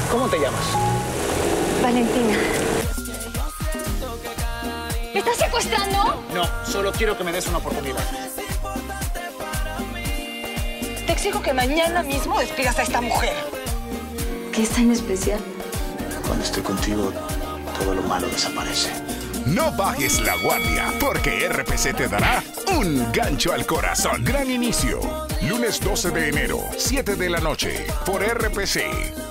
¿Cómo te llamas? Valentina. ¿Me estás secuestrando? No, solo quiero que me des una oportunidad. Te exijo que mañana mismo despidas a esta mujer. ¿Qué es tan especial? Cuando estoy contigo, todo lo malo desaparece. No bajes la guardia, porque RPC te dará un gancho al corazón. Gran inicio, lunes 12 de enero, 7 de la noche, por RPC.